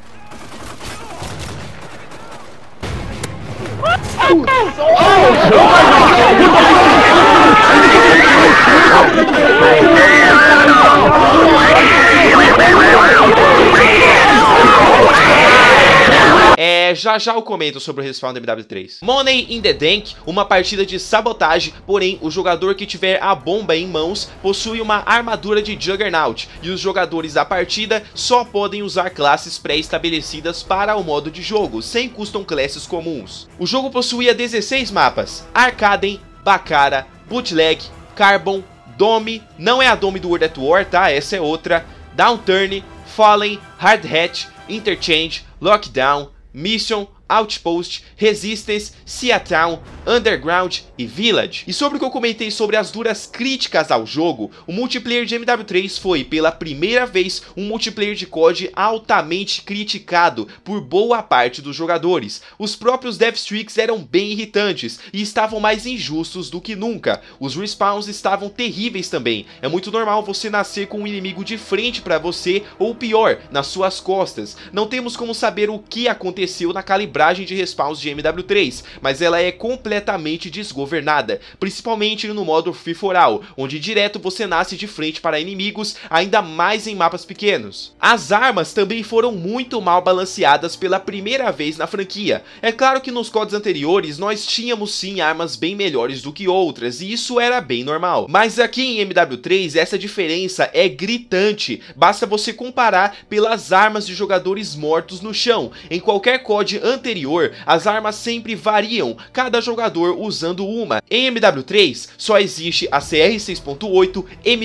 Já eu comento sobre o respawn do MW3. Money in the Tank, uma partida de sabotagem, porém o jogador que tiver a bomba em mãos possui uma armadura de Juggernaut, e os jogadores da partida só podem usar classes pré-estabelecidas para o modo de jogo, sem custom classes comuns. O jogo possuía 16 mapas: Arcaden, Bacara, Bootleg, Carbon, Dome, não é a Dome do World at War, tá? Essa é outra, Downturn, Fallen, Hard Hat, Interchange, Lockdown, Mission, Outpost, Resistance, Seatown, Underground e Village. E sobre o que eu comentei sobre as duras críticas ao jogo, o multiplayer de MW3 foi, pela primeira vez, um multiplayer de COD altamente criticado por boa parte dos jogadores. Os próprios deathstreaks eram bem irritantes e estavam mais injustos do que nunca. Os respawns estavam terríveis também. É muito normal você nascer com um inimigo de frente para você, ou pior, nas suas costas. Não temos como saber o que aconteceu na calibragem de respawns de MW3, mas ela é completamente desgovernada, principalmente no modo Free for All, onde direto você nasce de frente para inimigos, ainda mais em mapas pequenos. As armas também foram muito mal balanceadas pela primeira vez na franquia. É claro que nos CODs anteriores nós tínhamos sim armas bem melhores do que outras, e isso era bem normal, mas aqui em MW3 essa diferença é gritante. Basta você comparar pelas armas de jogadores mortos no chão. Em qualquer COD anterior, as armas sempre variam, cada jogador usando uma. Em MW3 só existe a CR6.8,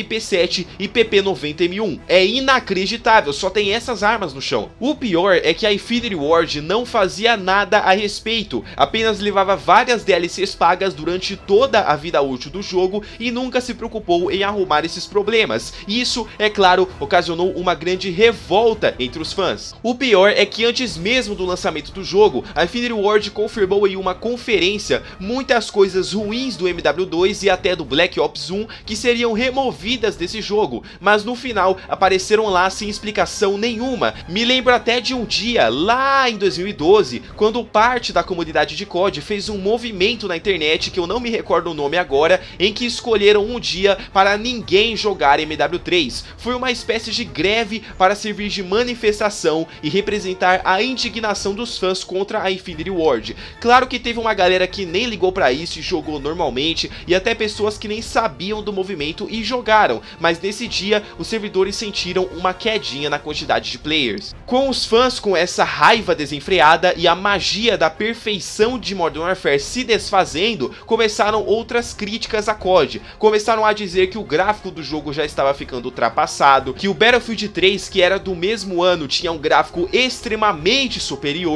MP7 e PP90M1. É inacreditável, só tem essas armas no chão. O pior é que a Infinity Ward não fazia nada a respeito, apenas levava várias DLCs pagas durante toda a vida útil do jogo e nunca se preocupou em arrumar esses problemas. Isso, é claro, ocasionou uma grande revolta entre os fãs. O pior é que antes mesmo do lançamento do jogo, a Infinity Ward confirmou em uma conferência muitas coisas ruins do MW2 e até do Black Ops 1 que seriam removidas desse jogo, mas no final apareceram lá sem explicação nenhuma. Me lembro até de um dia, lá em 2012, quando parte da comunidade de COD fez um movimento na internet, que eu não me recordo o nome agora, em que escolheram um dia para ninguém jogar MW3. Foi uma espécie de greve para servir de manifestação e representar a indignação dos fãs contra a Infinity Ward. Claro que teve uma galera que nem ligou pra isso e jogou normalmente, e até pessoas que nem sabiam do movimento e jogaram, mas nesse dia os servidores sentiram uma quedinha na quantidade de players. Com os fãs com essa raiva desenfreada e a magia da perfeição de Modern Warfare se desfazendo, começaram outras críticas a COD. Começaram a dizer que o gráfico do jogo já estava ficando ultrapassado, que o Battlefield 3, que era do mesmo ano, tinha um gráfico extremamente superior, que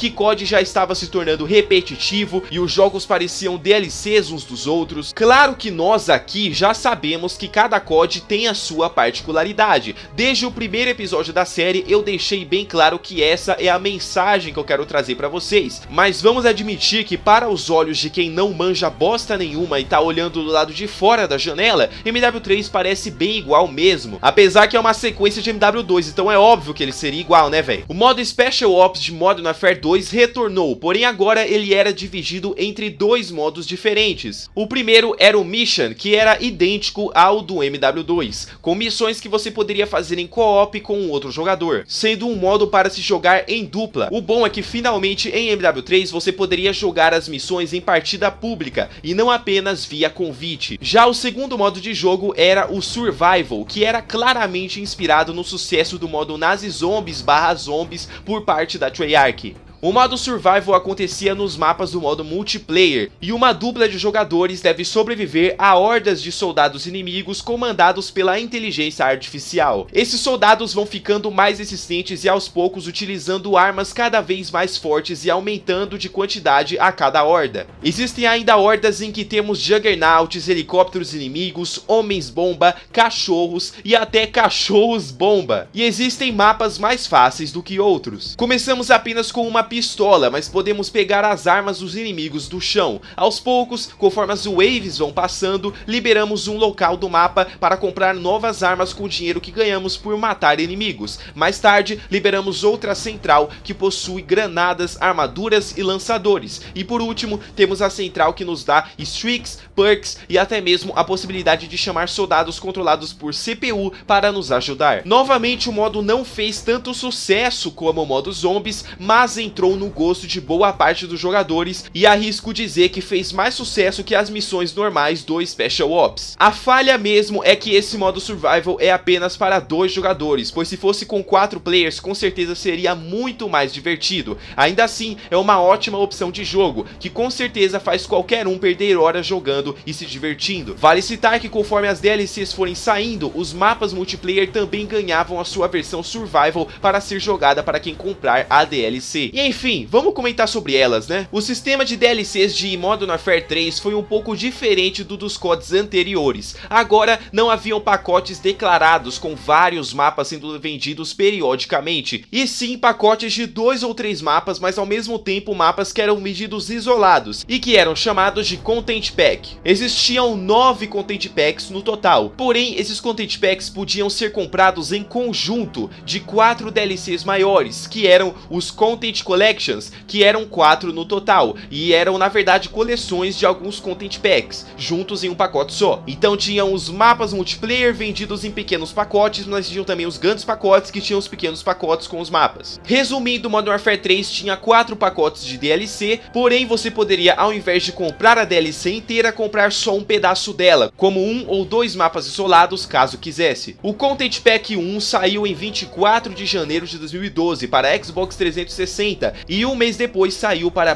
que COD já estava se tornando repetitivo e os jogos pareciam DLCs uns dos outros. Claro que nós aqui já sabemos que cada COD tem a sua particularidade. Desde o primeiro episódio da série eu deixei bem claro que essa é a mensagem que eu quero trazer pra vocês, mas vamos admitir que para os olhos de quem não manja bosta nenhuma e tá olhando do lado de fora da janela, MW3 parece bem igual mesmo, apesar que é uma sequência de MW2, então é óbvio que ele seria igual, né, velho? O modo Special Ops de Modern Warfare 2 retornou, porém agora ele era dividido entre dois modos diferentes. O primeiro era o Mission, que era idêntico ao do MW2, com missões que você poderia fazer em co-op com outro jogador, sendo um modo para se jogar em dupla. O bom é que finalmente em MW3 você poderia jogar as missões em partida pública e não apenas via convite. Já o segundo modo de jogo era o Survival, que era claramente inspirado no sucesso do modo Nazi Zombies / Zombies por parte da Treyarch. O modo Survival acontecia nos mapas do modo multiplayer, e uma dupla de jogadores deve sobreviver a hordas de soldados inimigos comandados pela inteligência artificial. Esses soldados vão ficando mais resistentes e aos poucos utilizando armas cada vez mais fortes e aumentando de quantidade a cada horda. Existem ainda hordas em que temos juggernauts, helicópteros inimigos, homens-bomba, cachorros e até cachorros-bomba. E existem mapas mais fáceis do que outros. Começamos apenas com uma pistola, mas podemos pegar as armas dos inimigos do chão. Aos poucos, conforme as waves vão passando, liberamos um local do mapa para comprar novas armas com o dinheiro que ganhamos por matar inimigos. Mais tarde, liberamos outra central que possui granadas, armaduras e lançadores. E por último, temos a central que nos dá streaks, perks e até mesmo a possibilidade de chamar soldados controlados por CPU para nos ajudar. Novamente, o modo não fez tanto sucesso como o modo Zombies, mas entrou no gosto de boa parte dos jogadores e arrisco dizer que fez mais sucesso que as missões normais do Special Ops. A falha mesmo é que esse modo Survival é apenas para 2 jogadores, pois se fosse com 4 players com certeza seria muito mais divertido. Ainda assim, é uma ótima opção de jogo, que com certeza faz qualquer um perder horas jogando e se divertindo. Vale citar que conforme as DLCs forem saindo, os mapas multiplayer também ganhavam a sua versão Survival para ser jogada para quem comprar a DLC. E enfim, vamos comentar sobre elas, né? O sistema de DLCs de Modern Warfare 3 foi um pouco diferente do dos CODs anteriores. Agora não haviam pacotes declarados com vários mapas sendo vendidos periodicamente, e sim pacotes de 2 ou 3 mapas, mas ao mesmo tempo mapas que eram vendidos isolados e que eram chamados de Content Pack. Existiam 9 Content Packs no total, porém esses Content Packs podiam ser comprados em conjunto de 4 DLCs maiores, que eram os Content Collections, que eram 4 no total, e eram na verdade coleções de alguns Content Packs, juntos em um pacote só. Então tinham os mapas multiplayer vendidos em pequenos pacotes, mas tinham também os grandes pacotes que tinham os pequenos pacotes com os mapas. Resumindo, Modern Warfare 3 tinha 4 pacotes de DLC, porém você poderia, ao invés de comprar a DLC inteira, comprar só um pedaço dela, como 1 ou 2 mapas isolados, caso quisesse. O Content Pack 1 saiu em 24 de janeiro de 2012 para Xbox 360 e um mês depois saiu para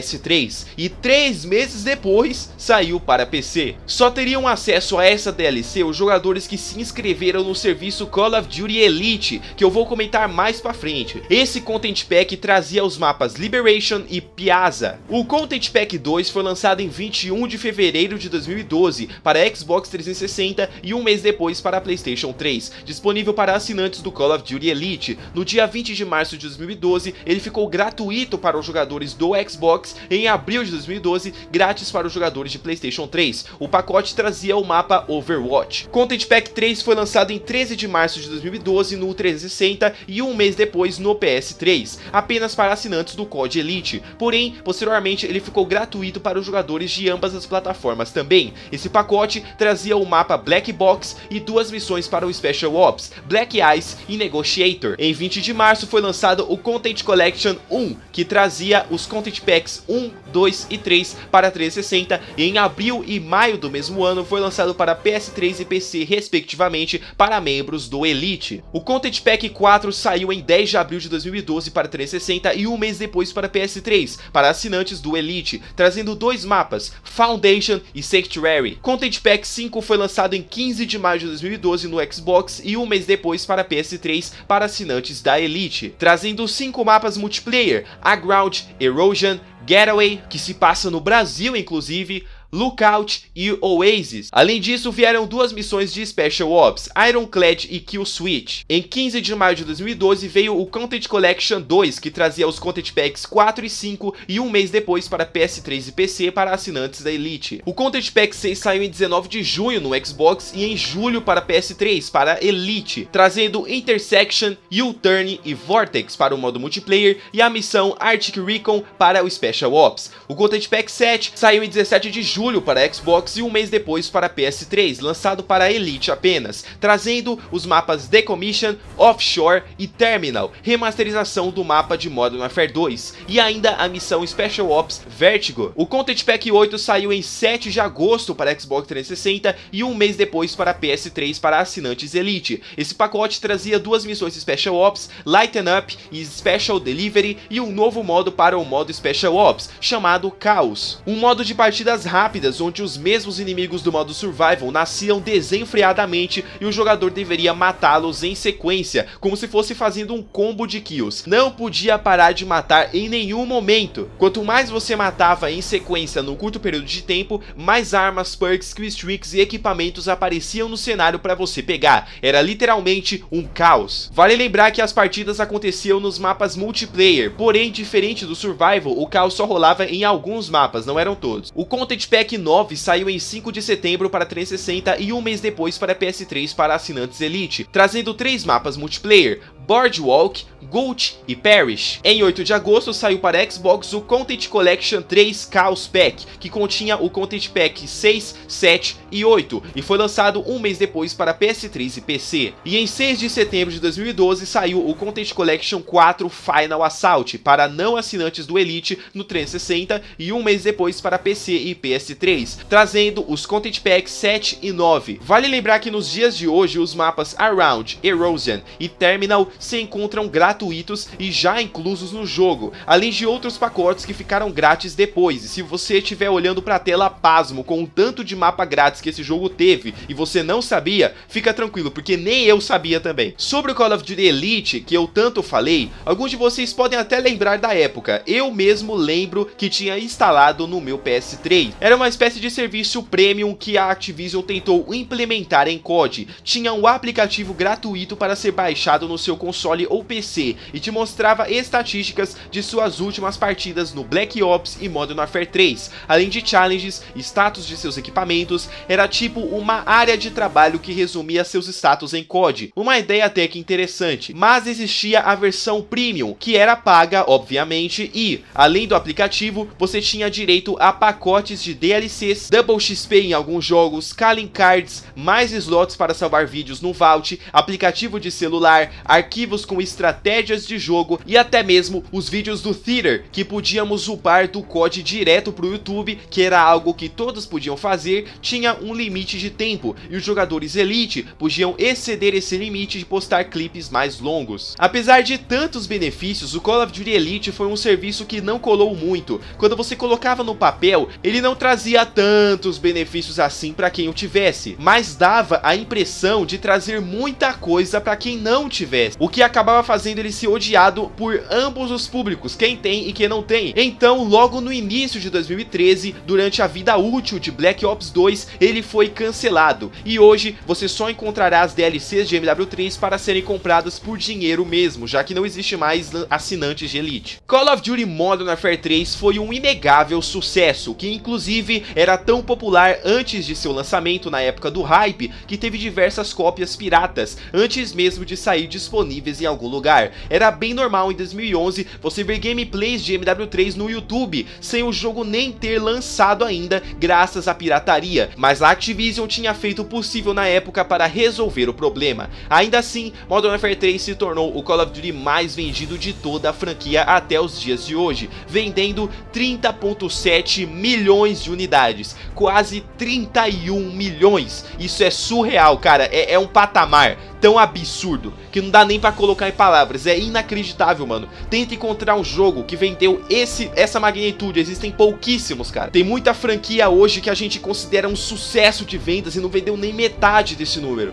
PS3 e 3 meses depois saiu para PC. Só teriam acesso a essa DLC os jogadores que se inscreveram no serviço Call of Duty Elite, que eu vou comentar mais pra frente. Esse Content Pack trazia os mapas Liberation e Piazza. O Content Pack 2 foi lançado em 21 de fevereiro de 2012 para Xbox 360 e um mês depois para PlayStation 3, disponível para assinantes do Call of Duty Elite. No dia 20 de março de 2012, ele ficou gratuito para os jogadores do Xbox, e em abril de 2012, grátis para os jogadores de PlayStation 3. O pacote trazia o mapa Overwatch. Content Pack 3 foi lançado em 13 de março de 2012 no 360 e um mês depois no PS3, apenas para assinantes do COD Elite. Porém, posteriormente ele ficou gratuito para os jogadores de ambas as plataformas também. Esse pacote trazia o mapa Black Box e 2 missões para o Special Ops, Black Ice e Negotiator. Em 20 de março foi lançado o Content Collection 1, que trazia os Content Packs 1, 2 e 3 para 360, e em abril e maio do mesmo ano foi lançado para PS3 e PC respectivamente para membros do Elite. O Content Pack 4 saiu em 10 de abril de 2012 para 360 e um mês depois para PS3, para assinantes do Elite, trazendo 2 mapas, Foundation e Sanctuary. Content Pack 5 foi lançado em 15 de maio de 2012 no Xbox e um mês depois para PS3 para assinantes da Elite, trazendo 5 mapas multiplayer multiplayer, a Ground, Erosion, Getaway, que se passa no Brasil inclusive, Lookout e Oasis. Além disso, vieram duas missões de Special Ops, Ironclad e Kill Switch. Em 15 de maio de 2012 veio o Content Collection 2, que trazia os Content Packs 4 e 5 e um mês depois para PS3 e PC para assinantes da Elite. O Content Pack 6 saiu em 19 de junho no Xbox e em julho para PS3 para Elite, trazendo Intersection, U-Turn e Vortex para o modo multiplayer e a missão Arctic Recon para o Special Ops. O Content Pack 7 saiu em 17 de julho para Xbox e um mês depois para PS3, lançado para Elite apenas, trazendo os mapas Decommission, Offshore e Terminal, remasterização do mapa de Modern Warfare 2, e ainda a missão Special Ops Vertigo. O Content Pack 8 saiu em 7 de agosto para Xbox 360 e um mês depois para PS3 para assinantes Elite. Esse pacote trazia duas missões Special Ops, Lighten Up e Special Delivery, e um novo modo para o modo Special Ops, chamado Chaos. Um modo de partidas rápidas onde os mesmos inimigos do modo Survival nasciam desenfreadamente e o jogador deveria matá-los em sequência, como se fosse fazendo um combo de kills. Não podia parar de matar em nenhum momento. Quanto mais você matava em sequência num curto período de tempo, mais armas, perks, killstreaks e equipamentos apareciam no cenário para você pegar. Era literalmente um caos. Vale lembrar que as partidas aconteciam nos mapas multiplayer, porém, diferente do Survival, o caos só rolava em alguns mapas, não eram todos. O Content Pack 9 saiu em 5 de setembro para 360 e um mês depois para PS3 para assinantes Elite, trazendo 3 mapas multiplayer, Boardwalk, Gulch e Parish. Em 8 de agosto saiu para Xbox o Content Collection 3 Chaos Pack, que continha o Content Pack 6, 7 e 8, e foi lançado um mês depois para PS3 e PC. E em 6 de setembro de 2012 saiu o Content Collection 4 Final Assault para não assinantes do Elite no 360 e um mês depois para PC e PS3, trazendo os Content Packs 7 e 9. Vale lembrar que nos dias de hoje os mapas Around, Erosion e Terminal se encontram gratuitos e já inclusos no jogo, além de outros pacotes que ficaram grátis depois. E se você estiver olhando para a tela pasmo com o tanto de mapa grátis que esse jogo teve e você não sabia, fica tranquilo, porque nem eu sabia também. Sobre o Call of Duty Elite, que eu tanto falei, alguns de vocês podem até lembrar da época. Eu mesmo lembro que tinha instalado no meu PS3. Era uma espécie de serviço premium que a Activision tentou implementar em COD. Tinha um aplicativo gratuito para ser baixado no seu console ou PC e te mostrava estatísticas de suas últimas partidas no Black Ops e Modern Warfare 3, além de challenges, status de seus equipamentos. Era tipo uma área de trabalho que resumia seus status em COD, uma ideia até que interessante. Mas existia a versão premium, que era paga, obviamente, e, além do aplicativo, você tinha direito a pacotes de DLCs, Double XP em alguns jogos, Calling Cards, mais slots para salvar vídeos no Vault, aplicativo de celular, arquivos com estratégias de jogo e até mesmo os vídeos do Theater, que podíamos upar do COD direto pro YouTube, que era algo que todos podiam fazer. Tinha um limite de tempo e os jogadores Elite podiam exceder esse limite de postar clipes mais longos. Apesar de tantos benefícios, o Call of Duty Elite foi um serviço que não colou muito. Quando você colocava no papel, ele não trazia tantos benefícios assim para quem o tivesse, mas dava a impressão de trazer muita coisa para quem não tivesse, o que acabava fazendo ele ser odiado por ambos os públicos, quem tem e quem não tem. Então, logo no início de 2013, durante a vida útil de Black Ops 2, ele foi cancelado, e hoje você só encontrará as DLCs de MW3 para serem compradas por dinheiro mesmo, já que não existe mais assinantes de Elite. Call of Duty Modern Warfare 3 foi um inegável sucesso, que inclusive era tão popular antes de seu lançamento, na época do hype, que teve diversas cópias piratas, antes mesmo de sair disponíveis em algum lugar. Era bem normal em 2011 você ver gameplays de MW3 no YouTube, sem o jogo nem ter lançado ainda, graças à pirataria, mas a Activision tinha feito o possível na época para resolver o problema. Ainda assim, Modern Warfare 3 se tornou o Call of Duty mais vendido de toda a franquia até os dias de hoje, vendendo 30,7 milhões de unidades, quase 31 milhões. Isso é surreal, cara, é um patamar. tão absurdo que não dá nem pra colocar em palavras. É inacreditável, mano. Tenta encontrar um jogo que vendeu essa magnitude. Existem pouquíssimos, cara. Tem muita franquia hoje que a gente considera um sucesso de vendas e não vendeu nem metade desse número.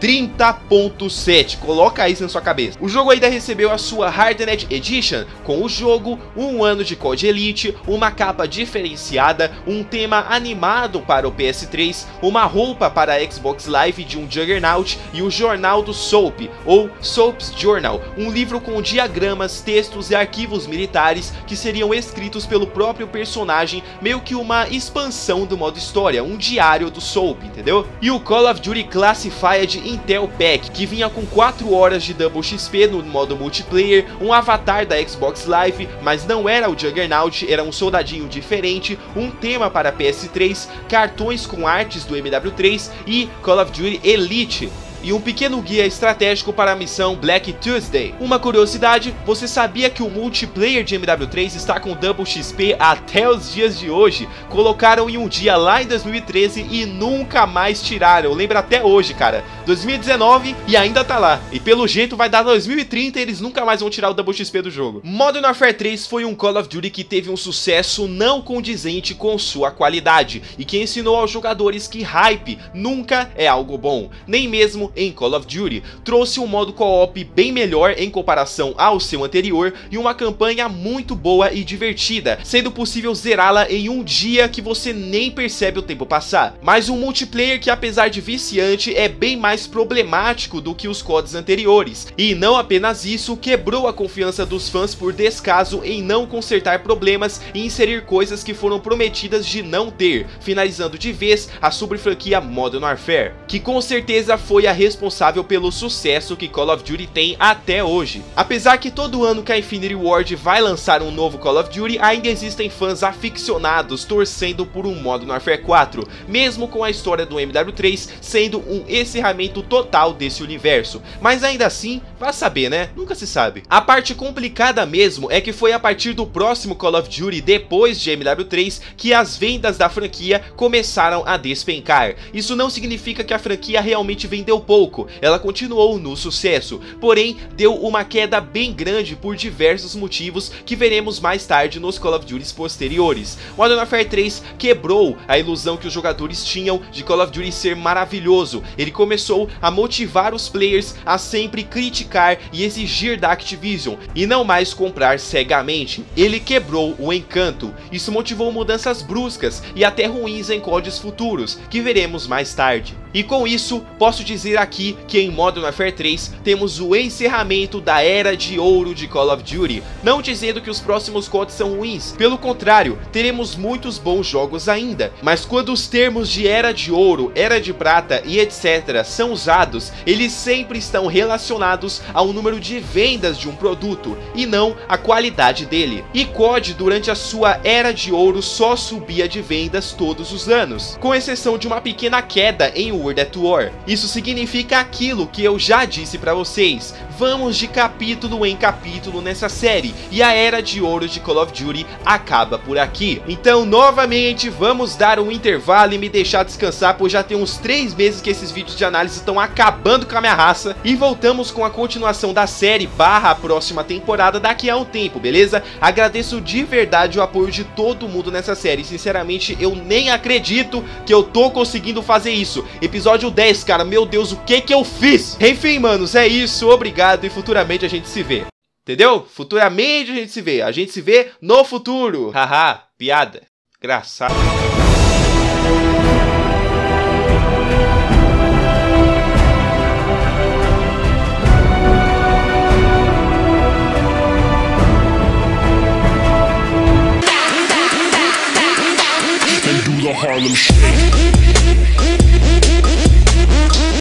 30.7. Coloca isso na sua cabeça. O jogo ainda recebeu a sua Hardened Edition, com o jogo, 1 ano de COD Elite, uma capa diferenciada, um tema animado para o PS3, uma roupa para a Xbox Live de um Juggernaut e o Jornal do Soap, ou Soap's Journal, um livro com diagramas, textos e arquivos militares que seriam escritos pelo próprio personagem, meio que uma expansão do modo história, um diário do Soap, entendeu? E o Call of Duty Classified Intel Pack, que vinha com 4 horas de Double XP no modo multiplayer, um avatar da Xbox Live, mas não era o Juggernaut, era um soldadinho diferente, um tema para PS3, cartões com artes do MW3 e Call of Duty Elite. E um pequeno guia estratégico para a missão Black Tuesday. Uma curiosidade, você sabia que o multiplayer de MW3 está com Double XP até os dias de hoje? Colocaram em um dia lá em 2013 e nunca mais tiraram. Lembra até hoje, cara. 2019 e ainda tá lá. E pelo jeito vai dar 2030 e eles nunca mais vão tirar o Double XP do jogo. Modern Warfare 3 foi um Call of Duty que teve um sucesso não condizente com sua qualidade e que ensinou aos jogadores que hype nunca é algo bom, nem mesmo em Call of Duty. Trouxe um modo co-op bem melhor em comparação ao seu anterior e uma campanha muito boa e divertida, sendo possível zerá-la em um dia que você nem percebe o tempo passar. Mas um multiplayer que, apesar de viciante, é bem mais problemático do que os CODs anteriores. E não apenas isso, quebrou a confiança dos fãs por descaso em não consertar problemas e inserir coisas que foram prometidas de não ter, finalizando de vez a sobre-franquia Modern Warfare, que com certeza foi a responsável pelo sucesso que Call of Duty tem até hoje. Apesar que todo ano que a Infinity Ward vai lançar um novo Call of Duty, ainda existem fãs aficionados torcendo por um Modern Warfare 4, mesmo com a história do MW3 sendo um encerramento total desse universo. Mas ainda assim, vai saber, né? Nunca se sabe. A parte complicada mesmo é que foi a partir do próximo Call of Duty, depois de MW3, que as vendas da franquia começaram a despencar. Isso não significa que a franquia realmente vendeu pouco, ela continuou no sucesso, porém deu uma queda bem grande por diversos motivos que veremos mais tarde nos Call of Duty posteriores. Modern Warfare 3 quebrou a ilusão que os jogadores tinham de Call of Duty ser maravilhoso. Ele começou a motivar os players a sempre criticar e exigir da Activision e não mais comprar cegamente. Ele quebrou o encanto. Isso motivou mudanças bruscas e até ruins em CODs futuros, que veremos mais tarde. E com isso, posso dizer aqui que em Modern Warfare 3 temos o encerramento da Era de Ouro de Call of Duty, não dizendo que os próximos CODs são ruins, pelo contrário, teremos muitos bons jogos ainda, mas quando os termos de Era de Ouro, Era de Prata e etc são usados, eles sempre estão relacionados ao número de vendas de um produto, e não à qualidade dele. E COD durante a sua Era de Ouro só subia de vendas todos os anos, com exceção de uma pequena queda em World at War. Isso significa aquilo que eu já disse pra vocês, vamos de capítulo em capítulo nessa série, e a Era de Ouro de Call of Duty acaba por aqui. Então novamente vamos dar um intervalo e me deixar descansar, pois já tem uns 3 meses que esses vídeos de análise estão acabando com a minha raça, e voltamos com a continuação da série barra a próxima temporada daqui a um tempo, beleza? Agradeço de verdade o apoio de todo mundo nessa série, sinceramente eu nem acredito que eu tô conseguindo fazer isso. Episódio 10, cara, meu Deus, o que eu fiz? Enfim, manos, é isso, obrigado e futuramente a gente se vê. Entendeu? Futuramente a gente se vê no futuro. Haha, piada. Engraçado. The Harlem Shake.